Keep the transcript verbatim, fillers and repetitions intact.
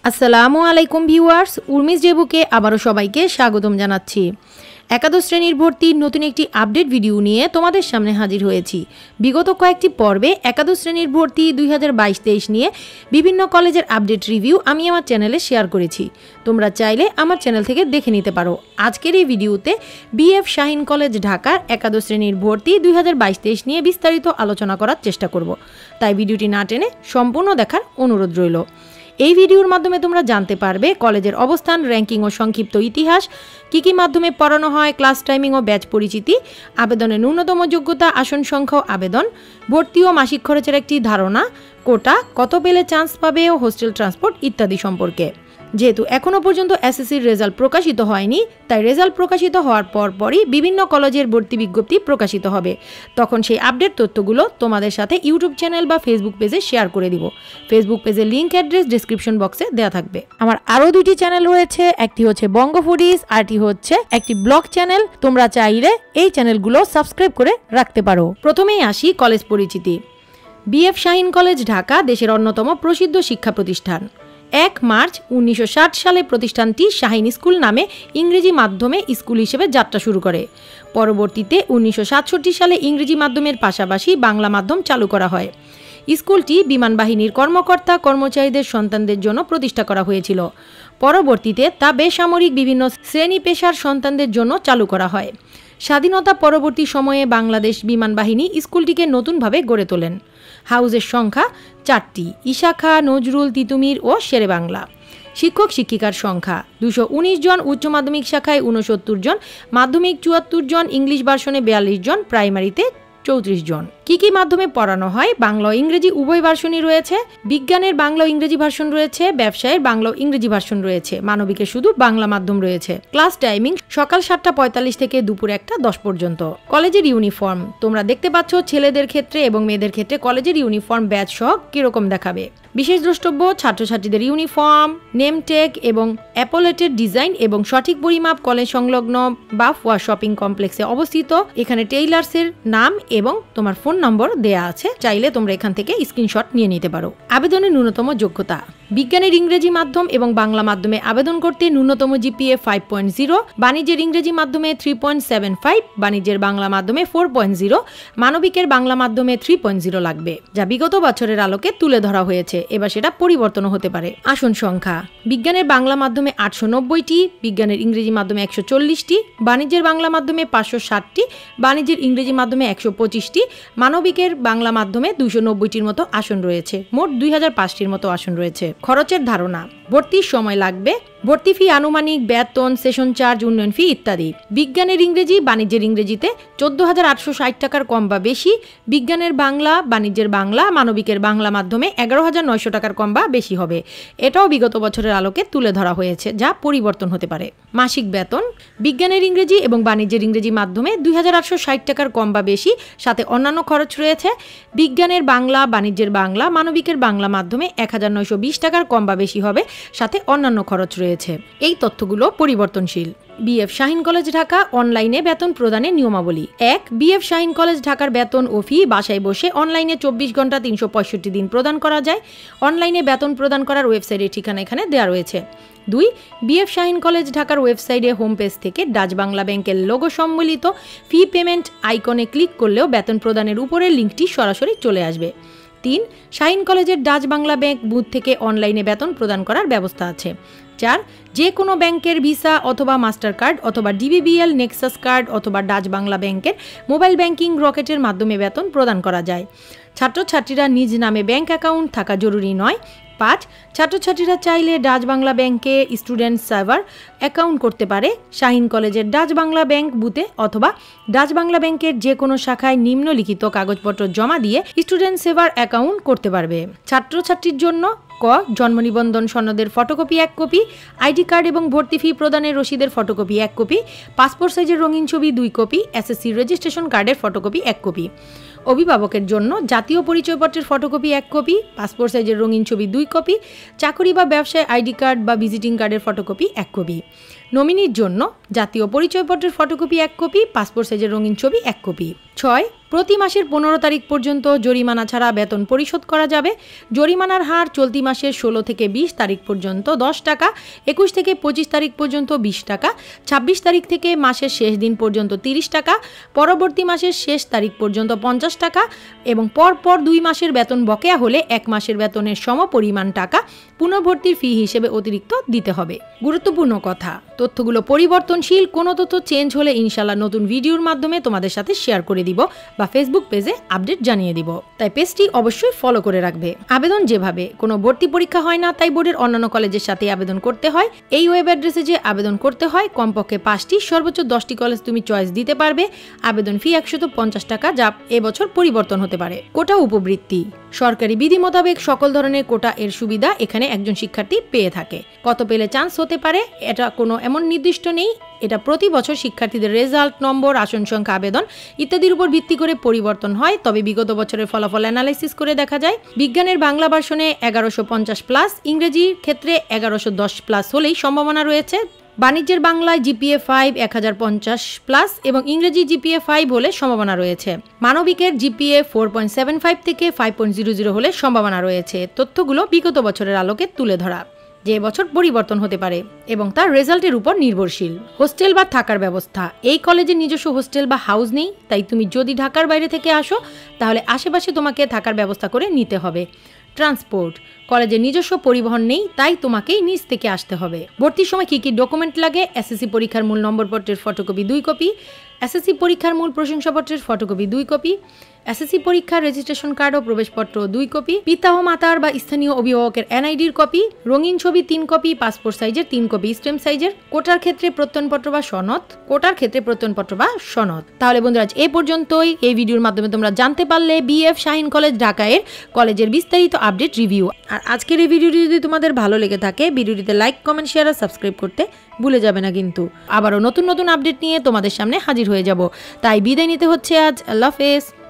আসসালামু আলাইকুম ভিউয়ার্স, উর্মিস ডেবুকে আবারও সবাইকে স্বাগতম জানাচ্ছি। একাদশ শ্রেণীর ভর্তির নতুন একটি আপডেট ভিডিও নিয়ে তোমাদের সামনে হাজির হয়েছি। বিগত কয়েকটি পর্বে একাদশ শ্রেণীর ভর্তি দুই হাজার বাইশ তেইশ নিয়ে বিভিন্ন কলেজের আপডেট রিভিউ আমি আমার চ্যানেলে শেয়ার করেছি। তোমরা চাইলে আমার চ্যানেল থেকে দেখে নিতে পারো। আজকের এই ভিডিওতে বিএফ শাহিন কলেজ ঢাকার একাদশ শ্রেণীর ভর্তি দুই হাজার বাইশ তেইশ নিয়ে বিস্তারিত আলোচনা করার চেষ্টা করব, তাই ভিডিওটি না টেনে সম্পূর্ণ দেখার অনুরোধ রইল। এই ভিডিওর মাধ্যমে তোমরা জানতে পারবে কলেজের অবস্থান, র্যাঙ্কিং ও সংক্ষিপ্ত ইতিহাস, কী কী মাধ্যমে পড়ানো হয়, ক্লাস টাইমিং ও ব্যাচ পরিচিতি, আবেদনের ন্যূনতম যোগ্যতা, আসন সংখ্যা ও আবেদন, ভর্তি ও মাসিক খরচের একটি ধারণা, কোটা, কত পেলে চান্স পাবে ও হোস্টেল ট্রান্সপোর্ট ইত্যাদি সম্পর্কে। যেহেতু এখনও পর্যন্ত এসএসসির রেজাল্ট প্রকাশিত হয়নি, তাই রেজাল্ট প্রকাশিত হওয়ার পরপরই বিভিন্ন কলেজের ভর্তি বিজ্ঞপ্তি প্রকাশিত হবে। তখন সেই আপডেট তথ্যগুলো তোমাদের সাথে ইউটিউব চ্যানেল বা ফেসবুক পেজে শেয়ার করে দিব। ফেসবুক পেজের লিঙ্ক অ্যাড্রেস ডিসক্রিপশন বক্সে দেওয়া থাকবে। আমার আরও দুটি চ্যানেল রয়েছে, একটি হচ্ছে বঙ্গো ফুডিস, আরটি হচ্ছে একটি ব্লগ চ্যানেল। তোমরা চাইলে এই চ্যানেলগুলো সাবস্ক্রাইব করে রাখতে পারো। প্রথমেই আসি কলেজ পরিচিতি। বিএফ শাহিন কলেজ ঢাকা দেশের অন্যতম প্রসিদ্ধ শিক্ষা প্রতিষ্ঠান। এক মার্চ উনিশশো ষাট সালে প্রতিষ্ঠানটি শাহিন স্কুল নামে ইংরেজি মাধ্যমে স্কুল হিসেবে যাত্রা শুরু করে। পরবর্তীতে উনিশশো সাতষট্টি সালে ইংরেজি মাধ্যমের পাশাপাশি বাংলা মাধ্যম চালু করা হয়। স্কুলটি বিমান বাহিনীর কর্মকর্তা কর্মচারীদের সন্তানদের জন্য প্রতিষ্ঠা করা হয়েছিল। পরবর্তীতে তা বেসামরিক বিভিন্ন শ্রেণী পেশার সন্তানদের জন্য চালু করা হয়। স্বাধীনতা পরবর্তী সময়ে বাংলাদেশ বিমান বাহিনী স্কুলটিকে নতুনভাবে গড়ে তোলেন। হাউসের সংখ্যা চারটি: ইশাখা, নজরুল, তিতুমির ও শেরে বাংলা। শিক্ষক শিক্ষিকার সংখ্যা দুশো উনিশ জন, উচ্চ মাধ্যমিক শাখায় উনসত্তর জন, মাধ্যমিক চুয়াত্তর জন, ইংলিশ ভার্সনে বিয়াল্লিশ জন, প্রাইমারিতে চৌত্রিশ জন। কি কি মাধ্যমে পড়ানো হয়? বাংলা ও ইংরেজি উভয় ভার্সনই রয়েছে। বিজ্ঞানের বাংলা ও ইংরেজি ভার্সন রয়েছে। ব্যবসায়ের বাংলা ও ইংরেজি ভার্সন রয়েছে। মানবিকের শুধু বাংলা মাধ্যম রয়েছে। ক্লাস টাইমিং সকাল সাতটা পঁয়তাল্লিশ থেকে দুপুর একটা দশ পর্যন্ত। কলেজের ইউনিফর্ম তোমরা দেখতে পাচ্ছ, ছেলেদের ক্ষেত্রে এবং মেয়েদের ক্ষেত্রে কলেজের ইউনিফর্ম ব্যাচ সহ কিরকম দেখাবে। বিশেষ দ্রষ্টব্য: ছাত্রছাত্রীদের ইউনিফর্ম, নেমটেগ এবং অ্যাপোলেটেড ডিজাইন এবং সঠিক পরিমাপ কলেজ সংলগ্ন বা ফুয়া শপিং কমপ্লেক্সে অবস্থিত। এখানে টেইলার্সের নাম এবং তোমার ফোন নম্বর দেয়া আছে, চাইলে তোমরা এখান থেকে স্ক্রিনশট নিয়ে নিতে পারো। আবেদনের ন্যূনতম যোগ্যতা: বিজ্ঞানের ইংরেজি মাধ্যম এবং বাংলা মাধ্যমে আবেদন করতে ন্যূনতম জিপিএ ফাইভ পয়েন্ট জিরো, বাণিজ্যের ইংরেজি মাধ্যমে থ্রি পয়েন্ট সেভেন ফাইভ, বাণিজ্যের বাংলা মাধ্যমে ফোর পয়েন্ট জিরো, মানবিকের বাংলা মাধ্যমে থ্রি পয়েন্ট জিরো লাগবে, যা বিগত বছরের আলোকে তুলে ধরা হয়েছে। এবার সেটা পরিবর্তনও হতে পারে। আসন সংখ্যা: বিজ্ঞানের বাংলা মাধ্যমে আটশো নব্বইটি, বিজ্ঞানের ইংরেজি মাধ্যমে একশো চল্লিশটি, বাণিজ্যের বাংলা মাধ্যমে পাঁচশো ষাটটি, বাণিজ্যের ইংরেজি মাধ্যমে একশো পঁচিশটি, মানবিকের বাংলা মাধ্যমে দুইশো নব্বইটির মতো আসন রয়েছে। মোট দুই হাজার পাঁচটির মতো আসন রয়েছে। খরচের ধারণা: ভর্তির সময় লাগবে। ভর্তি ফি আনুমানিক, বেতন, সেশন চার্জ, উন্নয়ন ফি ইত্যাদি। বিজ্ঞানের ইংরেজি, বাণিজ্যের ইংরেজিতে চোদ্দ হাজার আটশো ষাট টাকার কম বা বেশি। বিজ্ঞানের বাংলা, বাণিজ্যের বাংলা, মানবিকের বাংলা মাধ্যমে এগারো হাজার নয়শো টাকার কম বা বেশি হবে। এটাও বিগত বছরের আলোকে তুলে ধরা হয়েছে, যা পরিবর্তন হতে পারে। মাসিক বেতন: বিজ্ঞানের ইংরেজি এবং বাণিজ্যের ইংরেজি মাধ্যমে দুই হাজার আটশো ষাট টাকার কম বা বেশি, সাথে অন্যান্য খরচ রয়েছে। বিজ্ঞানের বাংলা, বাণিজ্যের বাংলা, মানবিকের বাংলা মাধ্যমে এক হাজার নয়শো বিশ টাকার কম বা বেশি হবে, সাথে অন্যান্য খরচ রয়েছে। এই তথ্যগুলো পরিবর্তনশীল। বিএফ শাহিন কলেজ ঢাকা অনলাইনে বেতন প্রদানের নিয়মাবলী। এক, বিএফ শাহিন কলেজ ঢাকার বেতন ও ফি বাসায় বসে অনলাইনে চব্বিশ ঘন্টা তিনশো পঁয়ষট্টি দিন প্রদান করা যায়। অনলাইনে বেতন প্রদান করার ওয়েবসাইটের ঠিকানা এখানে দেওয়া রয়েছে। দুই, বিএফ শাহিন কলেজ ঢাকার ওয়েবসাইটে হোম পেজ থেকে ডাচ বাংলা ব্যাংকের লোগো সম্বলিত ফি পেমেন্ট আইকনে ক্লিক করলেও বেতন প্রদানের উপরের লিঙ্কটি সরাসরি চলে আসবে। তিন, শাহিন কলেজের ডাচ বাংলা ব্যাংক বুথ থেকে অনলাইনে বেতন প্রদান করার ব্যবস্থা আছে। চার, যে কোনো ব্যাংকের ভিসা অথবা মাস্টার কার্ড অথবা ডিবিবিএল, নেক্সাস কার্ড অথবা ডাচ বাংলা ব্যাংকের মোবাইল ব্যাংকিং রকেটের মাধ্যমে বেতন প্রদান করা যায়। ছাত্রছাত্রীরা নিজ নামে ব্যাংক অ্যাকাউন্ট থাকা জরুরি নয়। পাঁচ, ছাত্রছাত্রীরা চাইলে ডাচ বাংলা ব্যাংকে স্টুডেন্ট সার্ভার অ্যাকাউন্ট করতে পারে। শাহিন কলেজের ডাচ বাংলা ব্যাংক বুথে অথবা ডাচ বাংলা ব্যাংকের যে কোনো শাখায় নিম্নলিখিত কাগজপত্র জমা দিয়ে স্টুডেন্ট সেভার অ্যাকাউন্ট করতে পারবে। ছাত্রছাত্রীর জন্য: ক, জন্ম নিবন্ধন সনদের ফটোকপি এক কপি, আইডি কার্ড এবং ভর্তি ফি প্রদানের রসিদের ফটোকপি এক কপি, পাসপোর্ট সাইজের রঙিন ছবি দুই কপি, এসএসসি রেজিস্ট্রেশন কার্ডের ফটোকপি এক কপি। অভিভাবকের জন্য জাতীয় পরিচয়পত্রের ফটোকপি এক কপি, পাসপোর্ট সাইজের রঙিন ছবি দুই কপি, চাকরি বা ব্যবসায় আইডি কার্ড বা ভিজিটিং কার্ডের ফটোকপি এক কপি। নমিনির জন্য জাতীয় পরিচয়পত্রের ফটোকপি এক কপি, পাসপোর্ট সাইজের রঙিন ছবি এক কপি। ছয়, প্রতি মাসের পনেরো তারিখ পর্যন্ত জরিমানা ছাড়া বেতন পরিশোধ করা যাবে। জরিমানার হার চলতি মাসের ষোলো থেকে বিশ তারিখ পর্যন্ত দশ টাকা, একুশ থেকে পঁচিশ তারিখ পর্যন্ত বিশ টাকা, ছাব্বিশ তারিখ থেকে মাসের শেষ দিন পর্যন্ত তিরিশ টাকা, পরবর্তী মাসের শেষ তারিখ পর্যন্ত পঞ্চাশ টাকা এবং পরপর দুই মাসের বেতন বকেয়া হলে এক মাসের বেতনের সমপরিমাণ টাকা পুনর্ভর্তির ফি হিসেবে অতিরিক্ত দিতে হবে। গুরুত্বপূর্ণ কথা, তথ্যগুলো পরিবর্তনশীল, কোনো তথ্য চেঞ্জ হলে ইনশাল্লাহ নতুন ভিডিওর মাধ্যমে তোমাদের সাথে শেয়ার করে দিব বা ফেসবুক পেজে আপডেট জানিয়ে দিব, তাই পেজটি অবশ্যই ফলো করে রাখবে। আবেদন যেভাবে কোনো ভর্তি পরীক্ষা হয় না, তাই বোর্ডের অন্যান্য কলেজের সাথে আবেদন করতে হয়। এই ওয়েব অ্যাড্রেসে যে আবেদন করতে হয়, কমপক্ষে পাঁচটি সর্বোচ্চ দশটি কলেজ তুমি চয়েস দিতে পারবে। আবেদন ফি একশত পঞ্চাশ টাকা, যা এবছর পরিবর্তন হতে পারে। কোটা উপবৃত্তি, সরকারি বিধি মোতাবেক সকল ধরনের কোটা এর সুবিধা এখানে একজন শিক্ষার্থী পেয়ে থাকে। কত পেলে চান্স হতে পারে এটা কোনো এমন নির্দিষ্ট নেই, এটা প্রতি বছর শিক্ষার্থীদের রেজাল্ট, নম্বর, আসন সংখ্যা, আবেদন ইত্যাদির উপর ভিত্তি করে পরিবর্তন হয়। তবে বিগত বছরের ফলাফল অ্যানালাইসিস করে দেখা যায় বিজ্ঞানের বাংলা ভার্সনে এগারোশো পঞ্চাশ প্লাস, ইংরেজির ক্ষেত্রে এগারোশো দশ প্লাস হলেই সম্ভাবনা রয়েছে। বাণিজ্যের বাংলায় জিপিএ ফাইভ এক হাজার পঞ্চাশ প্লাস এবং ইংরেজি জিপিএ ফাইভ হলে সম্ভাবনা রয়েছে। মানবিকের GPA four point seven five থেকে ফাইভ পয়েন্ট জিরো জিরো হলে সম্ভাবনা রয়েছে। তথ্যগুলো বিগত বছরের আলোকে তুলে ধরা, যে বছর পরিবর্তন হতে পারে এবং তার রেজাল্টের উপর নির্ভরশীল। হোস্টেল বা থাকার ব্যবস্থা, এই কলেজের নিজস্ব হোস্টেল বা হাউস নেই, তাই তুমি যদি ঢাকার বাইরে থেকে আসো তাহলে আশেপাশে তোমাকে থাকার ব্যবস্থা করে নিতে হবে। ট্রান্সপোর্ট, কলেজের নিজস্ব পরিবহন নেই, তাই তোমাকেই নিজ থেকে আসতে হবে। ভর্তির সময় কী কী ডকুমেন্ট লাগে? এসএসসি পরীক্ষার মূল নম্বরপত্রের ফটোকপি দুই কপি, এসএসসি পরীক্ষার মূল প্রশংসাপত্রের ফটোকপি দুই কপি, এসএসসি পরীক্ষার রেজিস্ট্রেশন কার্ড ও প্রবেশপত্র দুই কপি, পিতা ও মাতার বা স্থানীয় অভিভাবকের এনআইডির কপি, রঙিন ছবি তিন কপি, পাসপোর্ট সাইজের তিন কপি স্ট্যাম্প সাইজের। কোটার ক্ষেত্রে প্রত্যয়নপত্র বা সনদ, কোটার ক্ষেত্রে প্রত্যয়নপত্র বা সনদ। তাহলে বন্ধুরা আজ এ পর্যন্তই। এই ভিডিওর মাধ্যমে তোমরা জানতে পারলে বিএফ শাহিন কলেজ ঢাকা এর কলেজের বিস্তারিত আপডেট রিভিউ। আর আজকের এই ভিডিওটি যদি তোমাদের ভালো লেগে থাকে, ভিডিওটিতে লাইক, কমেন্ট, শেয়ার আর সাবস্ক্রাইব করতে ভুলে যাবে না কিন্তু। আবারও নতুন নতুন আপডেট নিয়ে তোমাদের সামনে হাজির হয়ে যাব, তাই বিদায় নিতে হচ্ছে আজ। আল্লাহ হাফেজ।